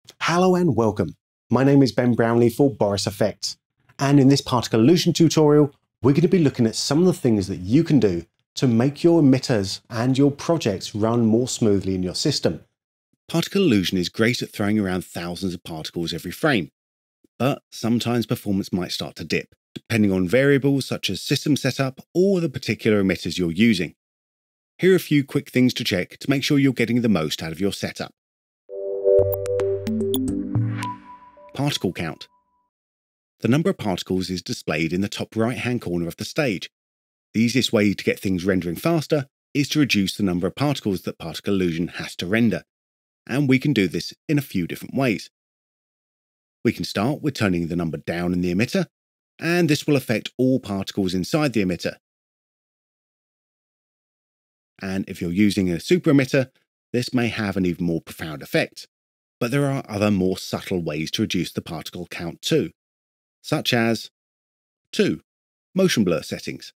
Hello and welcome. My name is Ben Brownlee for Boris Effects, and in this particle illusion tutorial, we're going to be looking at some of the things that you can do to make your emitters and your projects run more smoothly in your system. Particle illusion is great at throwing around thousands of particles every frame, but sometimes performance might start to dip, depending on variables such as system setup or the particular emitters you're using. Here are a few quick things to check to make sure you're getting the most out of your setup. Particle count. The number of particles is displayed in the top right-hand corner of the stage. The easiest way to get things rendering faster is to reduce the number of particles that particle illusion has to render, and we can do this in a few different ways. We can start with turning the number down in the emitter, and this will affect all particles inside the emitter. And if you're using a super emitter, this may have an even more profound effect. But there are other more subtle ways to reduce the particle count too, such as 2. Motion blur settings.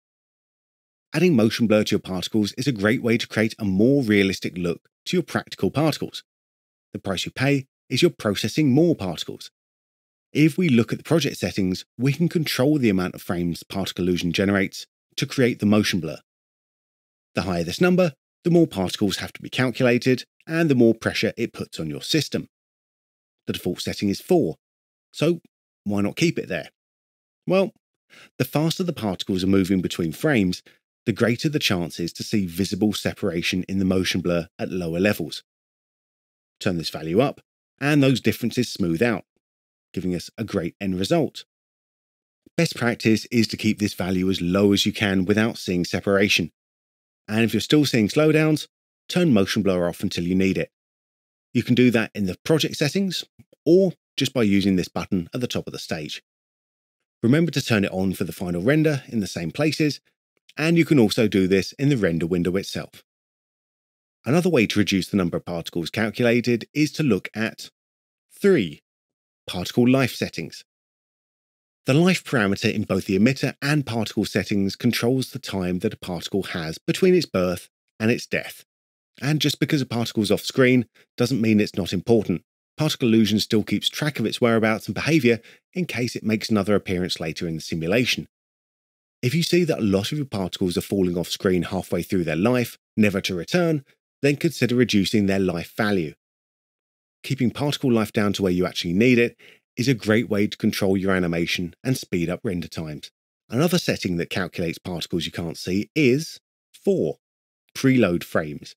Adding motion blur to your particles is a great way to create a more realistic look to your practical particles. The price you pay is you're processing more particles. If we look at the project settings, we can control the amount of frames particle illusion generates to create the motion blur. The higher this number, the more particles have to be calculated, and the more pressure it puts on your system. The default setting is 4, so why not keep it there? Well, the faster the particles are moving between frames, the greater the chances to see visible separation in the motion blur at lower levels. Turn this value up, and those differences smooth out, giving us a great end result. Best practice is to keep this value as low as you can without seeing separation. And if you're still seeing slowdowns, turn motion blur off until you need it. You can do that in the project settings, or just by using this button at the top of the stage. Remember to turn it on for the final render in the same places, and you can also do this in the render window itself. Another way to reduce the number of particles calculated is to look at 3. Particle life settings. The life parameter in both the emitter and particle settings controls the time that a particle has between its birth and its death. And just because a particle is off screen doesn't mean it's not important. Particle illusion still keeps track of its whereabouts and behavior in case it makes another appearance later in the simulation. If you see that a lot of your particles are falling off screen halfway through their life, never to return, then consider reducing their life value. Keeping particle life down to where you actually need it is a great way to control your animation and speed up render times. Another setting that calculates particles you can't see is 4. Preload frames.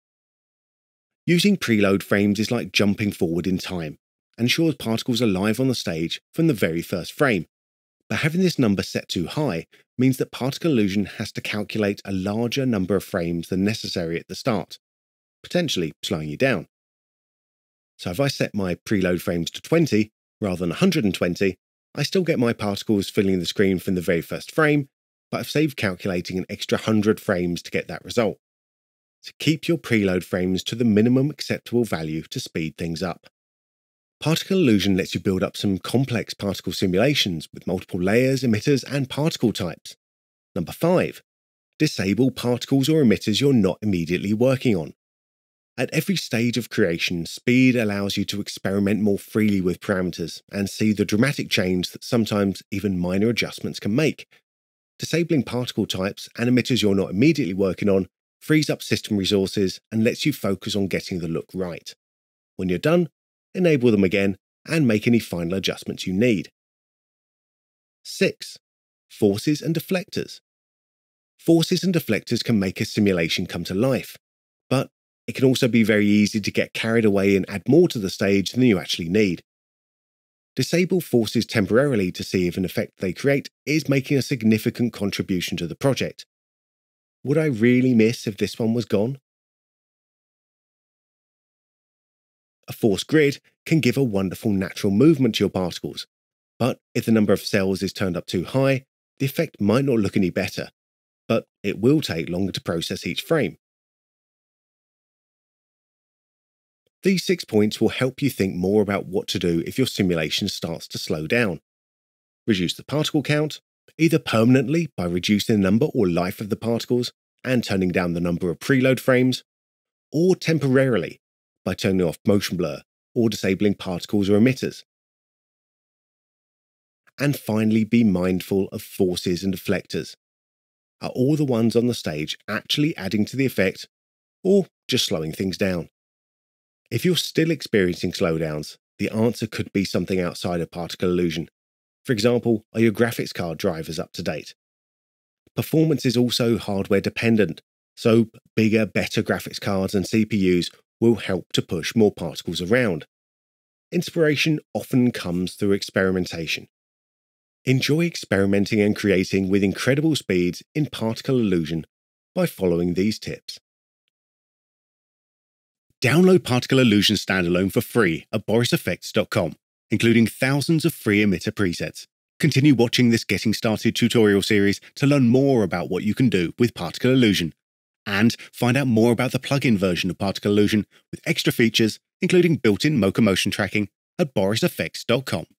Using preload frames is like jumping forward in time, and ensures particles are live on the stage from the very first frame. But having this number set too high means that particle illusion has to calculate a larger number of frames than necessary at the start, potentially slowing you down. So if I set my preload frames to 20 rather than 120, I still get my particles filling the screen from the very first frame, but I've saved calculating an extra 100 frames to get that result. So keep your preload frames to the minimum acceptable value to speed things up. Particle illusion lets you build up some complex particle simulations with multiple layers, emitters, and particle types. Number 5. Disable particles or emitters you're not immediately working on. At every stage of creation, speed allows you to experiment more freely with parameters and see the dramatic change that sometimes even minor adjustments can make. Disabling particle types and emitters you're not immediately working on frees up system resources and lets you focus on getting the look right. When you're done, enable them again and make any final adjustments you need. 6. Forces and deflectors. Forces and deflectors can make a simulation come to life, but it can also be very easy to get carried away and add more to the stage than you actually need. Disable forces temporarily to see if an effect they create is making a significant contribution to the project. Would I really miss if this one was gone? A force grid can give a wonderful natural movement to your particles, but if the number of cells is turned up too high, the effect might not look any better, but it will take longer to process each frame. These 6 points will help you think more about what to do if your simulation starts to slow down. Reduce the particle count, either permanently by reducing the number or life of the particles and turning down the number of preload frames, or temporarily by turning off motion blur or disabling particles or emitters. And finally, be mindful of forces and deflectors. Are all the ones on the stage actually adding to the effect, or just slowing things down? If you're still experiencing slowdowns, the answer could be something outside of particle illusion. For example, are your graphics card drivers up to date? Performance is also hardware dependent, so bigger, better graphics cards and CPUs will help to push more particles around. Inspiration often comes through experimentation. Enjoy experimenting and creating with incredible speeds in particle illusion by following these tips. Download Particle Illusion Standalone for free at boriseffects.com, including thousands of free emitter presets. Continue watching this Getting Started tutorial series to learn more about what you can do with Particle Illusion, and find out more about the plugin version of Particle Illusion with extra features, including built-in Mocha motion tracking, at boriseffects.com.